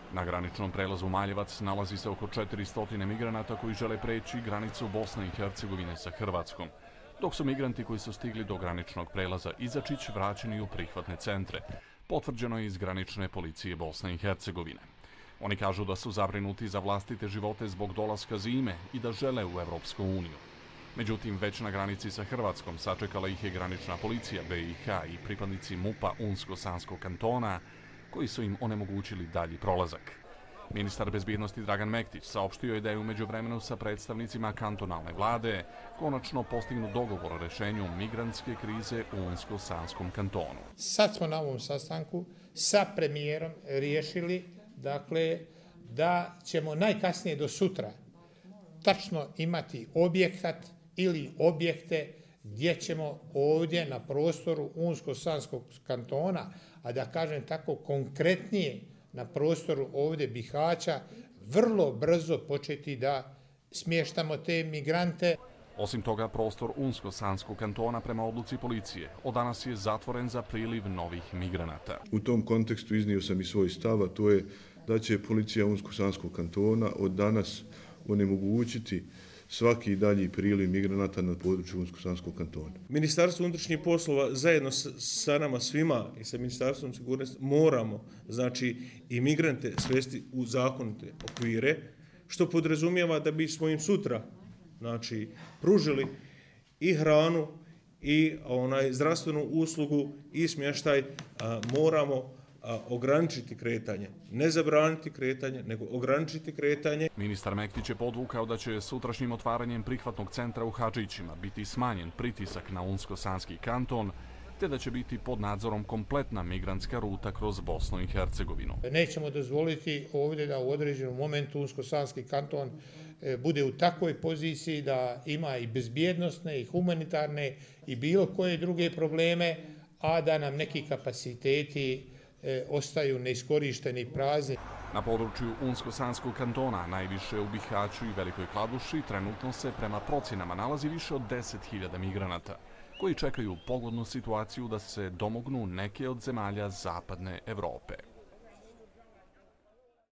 Na graničnom prelazu Maljevac nalazi se oko 400 migranata koji žele preći granicu Bosne i Hercegovine sa Hrvatskom, dok su migranti koji su stigli do graničnog prelaza Izačić vraćeni u prihvatne centre, potvrđeno je iz granične policije Bosne i Hercegovine. Oni kažu da su zabrinuti za vlastite živote zbog dolaska zime i da žele u Evropsku uniju. Međutim, već na granici sa Hrvatskom sačekala ih je granična policija BiH i pripadnici MUP-a Unsko-Sanskog kantona, koji su im onemogućili dalji prolazak. Ministar bezbjednosti Dragan Mektić saopštio je da je u međuvremenu sa predstavnicima kantonalne vlade konačno postignut dogovor o rešenju migrantske krize u Unsko-Sanskom kantonu. Sad smo na ovom sastanku sa premijerom riješili da ćemo najkasnije do sutra tačno imati objekat ili objekte gdje ćemo ovdje na prostoru Unsko-Sanskog kantona, a da kažem tako konkretnije na prostoru ovdje Bihaća, vrlo brzo početi da smještamo te migrante. Osim toga, prostor Unsko-Sanskog kantona prema odluci policije od danas je zatvoren za priliv novih migranata. U tom kontekstu iznio sam i svoj stav, a to je da će policija Unsko-Sanskog kantona od danas onemogućiti svaki dalji priliv migranata na području Unsko-Sanskog kantona. Ministarstvo unutrašnjih poslova zajedno sa nama svima i sa Ministarstvom sigurnosti moramo, i migrante svesti u zakonite okvire, što podrazumijeva da bismo im sutra, pružili i hranu i zdravstvenu uslugu i smještaj, moramo ograničiti kretanje. Ne zabraniti kretanje, nego ograničiti kretanje. Ministar Mektić je podvukao da će sutrašnjim otvaranjem prihvatnog centra u Hadžićima biti smanjen pritisak na Unsko-Sanski kanton, te da će biti pod nadzorom kompletna migrantska ruta kroz Bosnu i Hercegovinu. Nećemo dozvoliti ovdje da u određenom momentu Unsko-Sanski kanton bude u takvoj poziciji da ima i bezbjednosne i humanitarne i bilo koje druge probleme, a da nam neki kapaciteti ostaju neiskorišteni, prazni. Na području Unsko-Sanskog kantona, najviše u Bihaću i Velikoj Kladuši, trenutno se prema procjenama nalazi više od 10.000 migranata, koji čekaju pogodnu situaciju da se domognu neke od zemalja Zapadne Evrope.